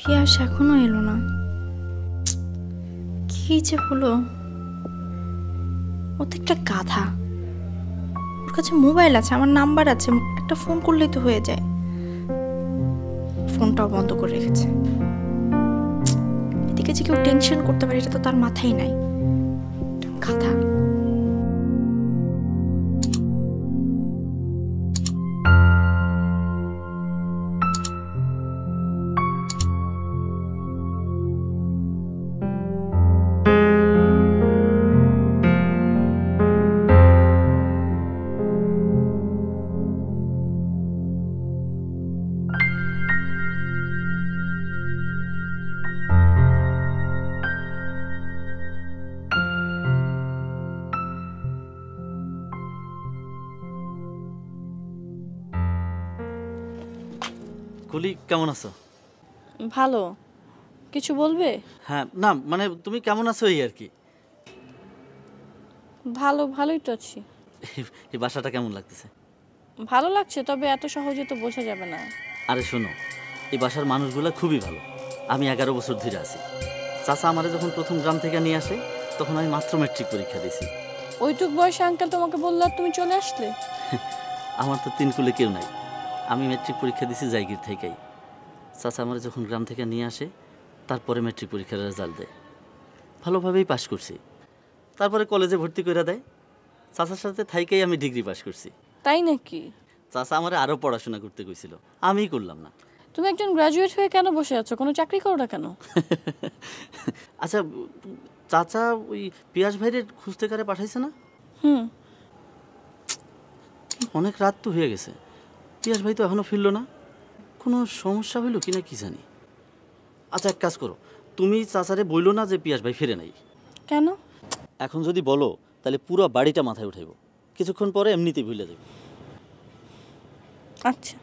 পিয়াস এখনো এলো না, কি যে হলো। ও তো একটা গাধা, ওর কাছে মোবাইল আছে, আমার নাম্বার আছে, একটা ফোন করলেই তো হয়ে যায়। ফোনটাও বন্ধ করে রেখেছে। এদিকে যে কেউ টেনশন করতে পারে এটা তো তার মাথায় নাই, গাধা। কুলি, কেমন আছো? ভালো। কিছু বলবে? হ্যাঁ, না মানে তুমি কেমন আছো এই আর কি। ভালোই তো আছি। এই বাসাটা কেমন লাগতেছে? ভালো লাগছে, তবে এত সহজে তো বোঝা যাবে না। আরে শোনো, এই বাসার মানুষগুলো খুবই ভালো। আমি 11 বছর ধরে আছি। চাচা আমারে যখন প্রথম গ্রাম থেকে নিয়ে আসে তখন আমি মাত্র ম্যাট্রিক পরীক্ষা দিয়েছি। ওইটুক বয়সে আঙ্কেল তোমাকে বললো আর তুমি চলে আসলে? আমার তো 3 কুলে কেউ নাই। আমি ম্যাট্রিক পরীক্ষা দিয়েছি জায়গির থেকেই। চাচা আমার যখন গ্রাম থেকে নিয়ে আসে তারপরে ম্যাট্রিক পরীক্ষার রেজাল্ট দেয়। ভালোভাবেই পাশ করছি। তারপরে কলেজে ভর্তি করে দেয়। চাচার সাথে থাইকেই আমি ডিগ্রি পাশ করছি। তাই নাকি? চাচা আমার আরও পড়াশোনা করতে কইছিল, আমিই করলাম না। তুমি একজন গ্রাজুয়েট হয়ে কেন বসে আছো? কোনো চাকরি করো না কেন? আচ্ছা, চাচা ওই পিয়াস ভাইয়ের খুঁজতে কারে পাঠাইছে না? অনেক রাত তো হয়ে গেছে, পিয়াস ভাই তো এখনো ফিরলো না। কোনো সমস্যা হইল কিনা কি জানি। আচ্ছা, এক কাজ করো, তুমি চাচারে বইলো না যে পিয়াস ভাই ফিরে নাই। কেন? এখন যদি বলো তাহলে পুরো বাড়িটা মাথায় উঠাইব, কিছুক্ষণ পরে এমনিতেই ভুলে যাবে। আচ্ছা।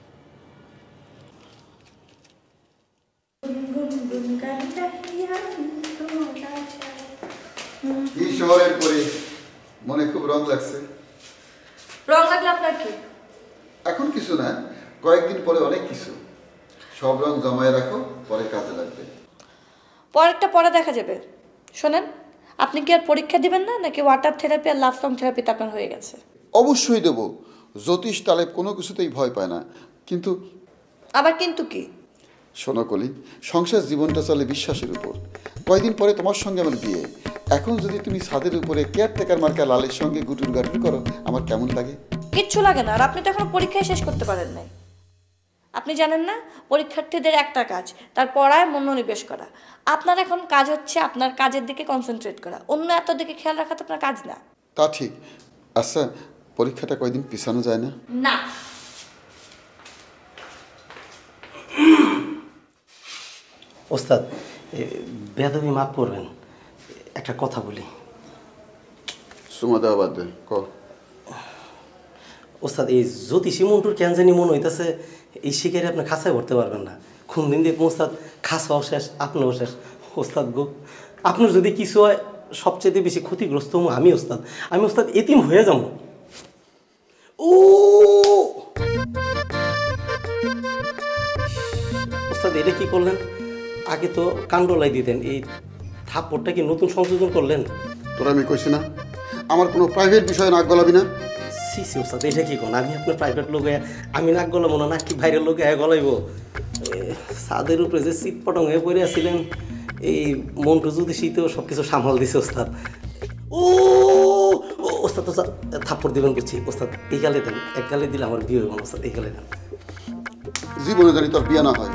কি শহরের পরে মনে খুব রং লাগছে। রং লাগলে আপনার কি? এখন কিছু না, কয়েকদিন পরে অনেক কিছু। সব রং জমায়ে রাখো, পরে কাজে লাগবে। পরেরটা পরে দেখা যাবে। শোনেন, আপনি কি আর পরীক্ষা দিবেন না, নাকি ওয়াটার থেরাপি আর লাভ সং থেরাপিতে আপনার হয়ে গেছে? অবশ্যই দেব। জ্যোতিষ তালেব কোনো কিছুতেই ভয় পায় না। কিন্তু আবার কিন্তু কি? শোনো কলি, সংসার জীবনটা চলে বিশ্বাসের উপর। কয়দিন পরে তোমার সঙ্গে আমার বিয়ে। এখন যদি তুমি ছাদের উপরে কেয়ারটেকার মার্কা লালের সঙ্গে গুটুর গাটুর করো, আমার কেমন লাগে? কিচ্ছু লাগে না। আর আপনি তো এখন পরীক্ষায় শেষ করতে পারেন নাই। আপনি জানেন না, পরীক্ষার্থীদের একটা কাজ তার পড়ায় মনোনিবেশ করা। আপনার এখন কাজ হচ্ছে আপনার কাজের দিকে কনসেন্ট্রেট করা, অন্য এত দিকে খেয়াল রাখা তো আপনার কাজ না। তা ঠিক। আচ্ছা, পরীক্ষাটা কয়দিন পিছানো যায় না? না। ওস্তাদ, বেয়াদবি মাফ করবেন, একটা কথা বলি। সুমা দেওয়া বাদ দে, ক। ওস্তাদ, এই জ্যোতিষী মন্টুর কেন জানি মনে হইতেছে এই শিকারে আপনি খাঁচায় ভরতে পারবেন না। খুন দিন দেখবো ওস্তাদ, খাঁচাও শেষ, আপনিও শেষ। ওস্তাদ গো, আপনার যদি কিছু হয় সবচেয়ে বেশি ক্ষতিগ্রস্ত হবো আমি ওস্তাদ। আমি ওস্তাদ এতিম হয়ে যাবো। ও ওস্তাদ, এটা কি করলেন? আগে তো কাণ্ডলাই দিতেন, এই থাপ্পড়টা কি নতুন সংযোজন করলেন? তোরা আমি কইছি না আমার কোনো প্রাইভেট বিষয়ে নাক গলাবি না। সি সি ওস্তাদ, এটা কি কোন? আমি আপনার প্রাইভেট লোকে আমি নাক গলাবো না, নাকি বাইরের লোকে গলাইব? ছাদের উপরে যে সিট পটং হয়ে পড়ে আসছিলেন, এই মন্টু জ্যোতিষী তো সব কিছু সামাল দিছে ওস্তাদ। ও ওস্তাদ, ওস্তাদ থাপ্পড় দিবেন করছি ওস্তাদ, এই গালে দেন। এক গালে দিলে আমার বিয়ে হইব না ওস্তাদ, এই গালে দেন। জীবনে জানি তোর বিয়ে না হয়।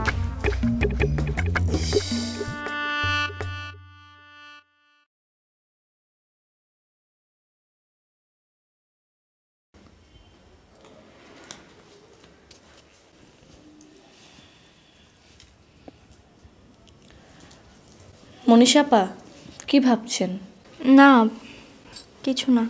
মনীষাপা, কি ভাবছেন? না, কিছু না।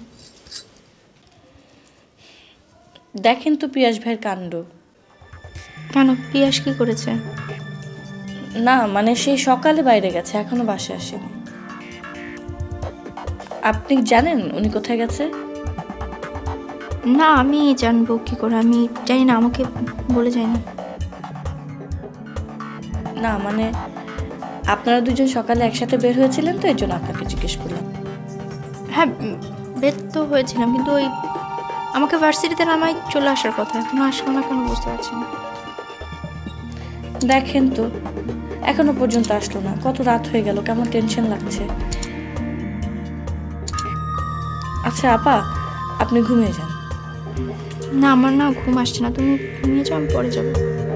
দেখেন তো পিয়াস ভাইয়ের কাণ্ড। কেন, পিয়াস কি করেছে? না মানে সেই সকালে বাইরে গেছে, এখনো বাসায় আসেনি। আপনি জানেন উনি কোথায় গেছে? না, আমি জানবো কি করে? আমি জানি না, আমাকে বলে যায়নি। না মানে আপনারা দুজন সকালে একসাথে বের হয়েছিলেন তো এর জন্য আপনাকে জিজ্ঞেস করলাম। হ্যাঁ বের তো হয়েছিলাম, কিন্তু ওই আমাকে ভার্সিটিতে নামাই চলে আসার কথা, এখনো আসলো না কেন বুঝতে পারছি না। দেখেন তো এখনো পর্যন্ত আসলো না, কত রাত হয়ে গেল, কেমন টেনশন লাগছে। আচ্ছা আপা, আপনি ঘুমিয়ে যান। না আমার না ঘুম আসছে না, তুমি ঘুমিয়ে যাও, আমি পরে যাবো।